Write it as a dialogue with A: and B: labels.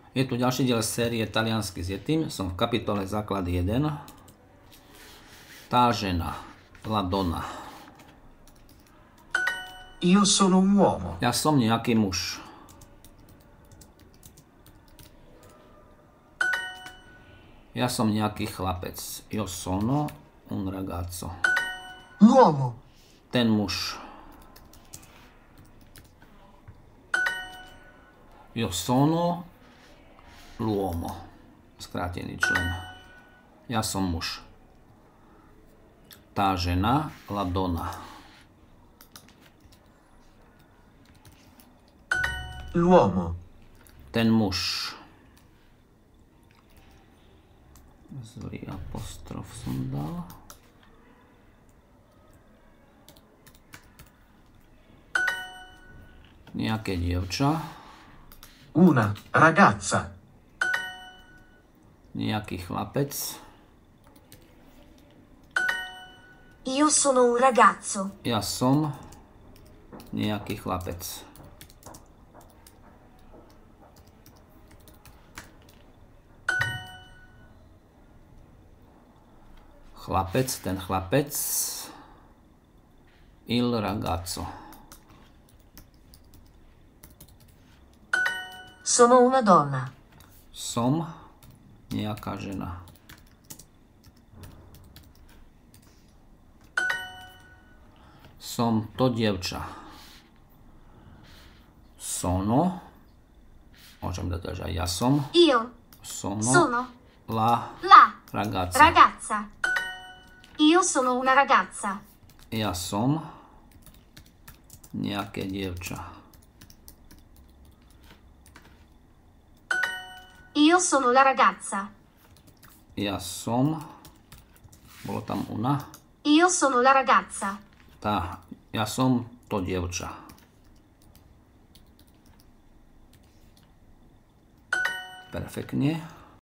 A: Je tu ďalší diel série Taliansky s Yetim. Som v kapitole základ 1. Tá žena, la donna.
B: Io sono un uomo.
A: Ja som nejaký muž. Ja som nejaký chlapec. Io sono un ragazzo.
B: L'uomo.
A: Ten muž. Io sono l'uomo. Skrátený člen. Ja som muž. Tá žena, la donna.
B: L'uomo.
A: Ten muž. Zlý apostrof som dal. Nejaké dievča.
B: Una ragazza.
A: Nejaký chlapec.
C: Io sono un ragazzo.
A: Ja som nejaký chlapec. Chlapec, ten chlapec. Il ragazzo.
C: Sono una donna.
A: Som nejaká žena. Som to dievča. Sono. Môžem dať aj ja som.
C: Io
A: Sono
C: la
A: ragazza.
C: ragazza. Io sono una ragazza.
A: Ja som nejaké dievča.
C: Io sono la ragazza.
A: Ja som. Bolo tam una.
C: Io sono la ragazza.
A: Ja som to dievča. Perfektne.